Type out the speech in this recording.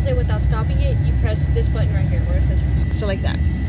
it without stopping it, you press this button right here where it says. So like that.